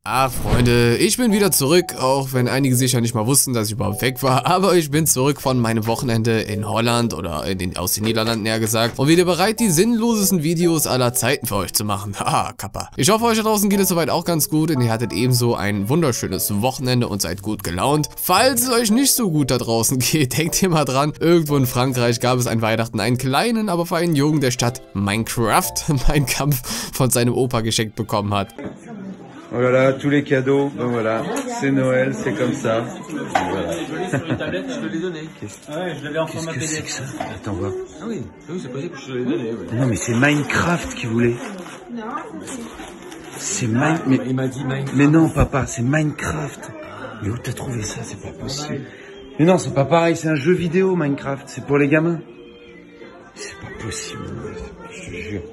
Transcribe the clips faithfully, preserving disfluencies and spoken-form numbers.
Ah, Freunde, ich bin wieder zurück, auch wenn einige sicher nicht mal wussten, dass ich überhaupt weg war, aber ich bin zurück von meinem Wochenende in Holland oder in den, aus den Niederlanden näher gesagt und wieder bereit, die sinnlosesten Videos aller Zeiten für euch zu machen. Haha, Kappa. Ich hoffe, euch da draußen geht es soweit auch ganz gut und ihr hattet ebenso ein wunderschönes Wochenende und seid gut gelaunt. Falls es euch nicht so gut da draußen geht, denkt ihr mal dran, irgendwo in Frankreich gab es an Weihnachten einen kleinen, aber feinen Jungen, der statt Minecraft meinen Kampf von seinem Opa geschenkt bekommen hat. Voilà, tous les cadeaux, ben voilà, c'est Noël, c'est comme ça. Voilà. Qu'est-ce que c'est que ça? Attends, voir. Ah oui, c'est possible que je te l'ai donné. Non, mais c'est Minecraft qui voulait. C'est Minecraft. Mais, il m'a dit Minecraft. Mais non, papa, c'est Minecraft. Mais où t'as trouvé ça? C'est pas possible. Mais non, c'est pas pareil, c'est un jeu vidéo, Minecraft. C'est pour les gamins. C'est pas possible, je te jure.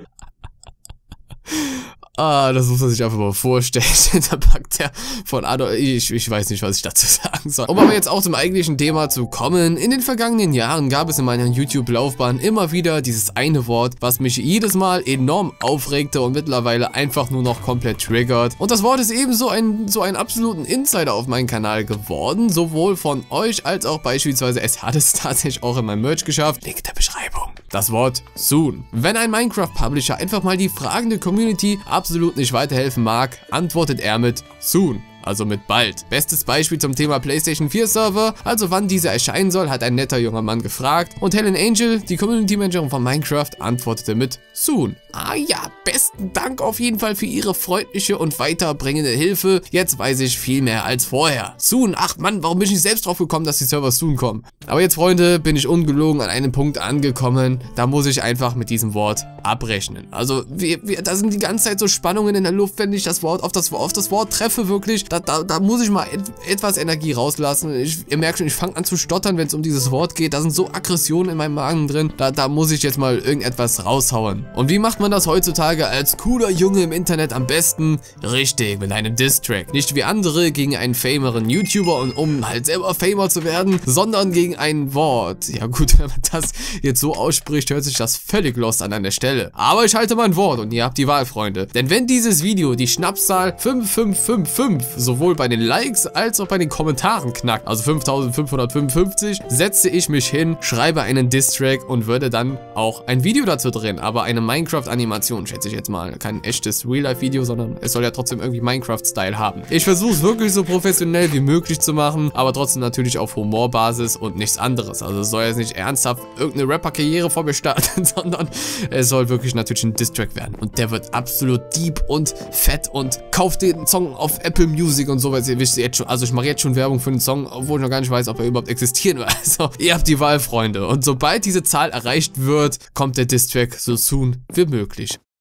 Ah, das muss man sich einfach mal vorstellen. Da packt der von Adolf. Ich, ich weiß nicht, was ich dazu sagen soll. Um aber jetzt auch zum eigentlichen Thema zu kommen. In den vergangenen Jahren gab es in meiner YouTube-Laufbahn immer wieder dieses eine Wort, was mich jedes Mal enorm aufregte und mittlerweile einfach nur noch komplett triggert. Und das Wort ist ebenso ein, so einen absoluten Insider auf meinem Kanal geworden. Sowohl von euch als auch beispielsweise, es hat es tatsächlich auch in meinem Merch geschafft. Link in der Beschreibung. Das Wort Soon. Wenn ein Minecraft-Publisher einfach mal die fragende Community absolut nicht weiterhelfen mag, antwortet er mit Soon. Also mit bald. Bestes Beispiel zum Thema PlayStation vier Server, also wann diese erscheinen soll, hat ein netter junger Mann gefragt und Helen Angel, die Community Managerin von Minecraft, antwortete mit Soon. Ah ja, besten Dank auf jeden Fall für Ihre freundliche und weiterbringende Hilfe. Jetzt weiß ich viel mehr als vorher. Soon, ach Mann, warum bin ich nicht selbst drauf gekommen, dass die Server Soon kommen? Aber jetzt, Freunde, bin ich ungelogen an einem Punkt angekommen, da muss ich einfach mit diesem Wort abrechnen. Also, wir, wir, da sind die ganze Zeit so Spannungen in der Luft, wenn ich das Wort auf das, auf das Wort treffe, wirklich. Da, da, da muss ich mal et, etwas Energie rauslassen. Ich, ihr merkt schon, ich fange an zu stottern, wenn es um dieses Wort geht. Da sind so Aggressionen in meinem Magen drin. Da, da muss ich jetzt mal irgendetwas raushauen. Und wie macht man das heutzutage als cooler Junge im Internet am besten? Richtig, mit einem Diss-Track. Nicht wie andere gegen einen fameren YouTuber, und um halt selber Famer zu werden, sondern gegen ein Wort. Ja gut, wenn man das jetzt so ausspricht, hört sich das völlig lost an an der Stelle. Aber ich halte mein Wort und ihr habt die Wahl, Freunde. Denn wenn dieses Video die Schnapszahl fünf fünf fünf fünf sowohl bei den Likes als auch bei den Kommentaren knackt, also fünftausendfünfhundertfünfundfünfzig, setze ich mich hin, schreibe einen Diss-Track und würde dann auch ein Video dazu drehen. Aber eine Minecraft-Animation, schätze ich jetzt mal. Kein echtes Real-Life-Video, sondern es soll ja trotzdem irgendwie Minecraft-Style haben. Ich versuche es wirklich so professionell wie möglich zu machen, aber trotzdem natürlich auf Humorbasis und nichts anderes. Also es soll jetzt nicht ernsthaft irgendeine Rapper-Karriere vor mir starten, sondern es soll wirklich natürlich ein Diss-Track werden. Und der wird absolut deep und fett und kauft den Song auf Apple Music und sowas. Ihr wisst jetzt schon, also ich mache jetzt schon Werbung für den Song, obwohl ich noch gar nicht weiß, ob er überhaupt existieren wird. Also, ihr habt die Wahl, Freunde. Und sobald diese Zahl erreicht wird, kommt der Diss-Track so soon wie möglich.